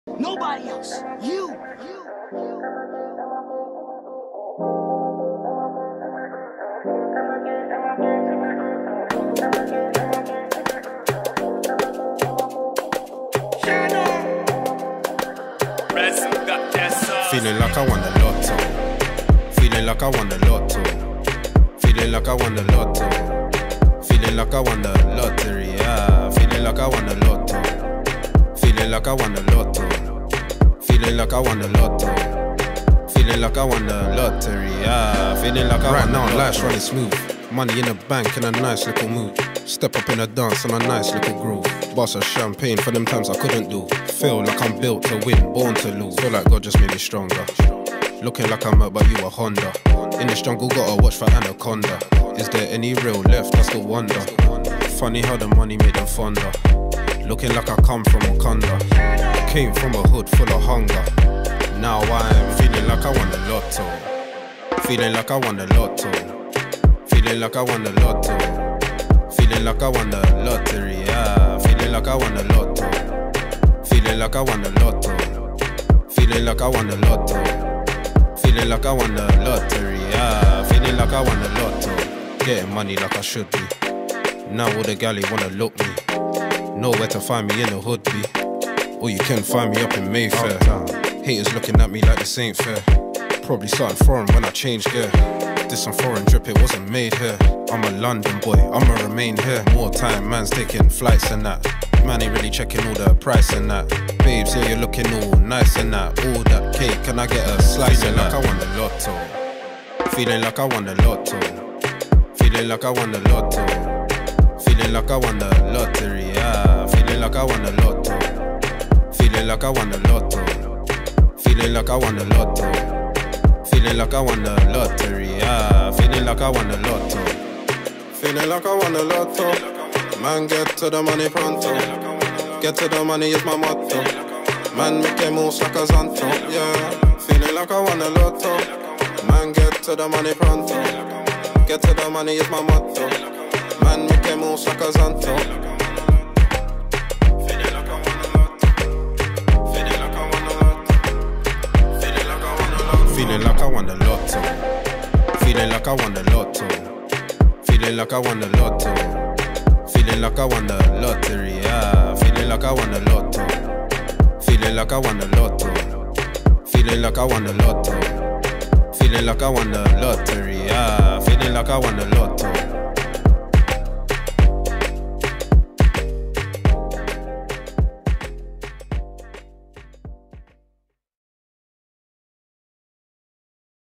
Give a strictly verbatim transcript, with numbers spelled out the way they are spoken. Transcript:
Nobody else. You. You. Feeling like I won the lotto. Feeling like I won the lotto. Feeling like I won the lotto. Feeling like I won the lottery. Yeah. Feeling like I won the lotto. Feeling like I won the lotto. Feeling like I won the lotto. Feeling like I won the lottery. Yeah. Feeling like I right won the now, lotto. life's running smooth. Money in the bank in a nice little mood. Step up in a dance on a nice little groove. Boss of champagne for them times I couldn't do. Feel like I'm built to win, born to lose. Feel like God just made me stronger. Looking like I'm out, but you a Honda. In this jungle, gotta watch for anaconda. Is there any real left? I still wonder. Funny how the money made them fonder. Looking like I come from Wakanda. Came from a hood full of hunger. Now I'm feeling like I won the lotto. Feeling like I won the lotto. Feeling like I won the lotto. Feeling like I won the lottery, yeah. Feeling like I won the lotto. Feeling like I won the lotto. Feeling like I won the lotto. Feeling like I won the lottery, yeah. Feeling like I won the lotto. Getting money like I should be. Now all the galley wanna look me. Nowhere to find me in the hood be. Or you can find me up in Mayfair. Haters looking at me like this ain't fair. Probably something foreign when I changed gear. This some foreign drip, it wasn't made here. I'm a London boy, I'ma remain here. More time, man's taking flights and that. Man ain't really checking all the price and that. Babes, yeah, you're looking all nice and that. All that cake, can I get a slice of that? Feeling like I won the lotto. Feeling like I won the lotto. Feeling like I won the lotto. Feeling like I won the lottery, yeah. Feeling like I won the lotto. Feeling like I won the lotto. Feeling like I won the lotto. Feeling like I won the lottery, yeah. Feeling like I won the lotto. Feeling like I won the lotto. Man, get to the money pronto. Get to the money is my motto. Man, make it moves like a Zanto, yeah. Feeling like I won the lotto. Man, get to the money pronto. Get to the money is my motto. Man, make it moves like a Zanto. Feeling like I won the lotto. Feeling like I won the lotto. Feeling like I won the lotto. Feeling like I won the lottery, yeah. Feeling like I won the lotto. Feeling like I won the lotto. Feeling like I won the lotto. Feeling like I won the lottery, yeah. Feeling like I won the lotto.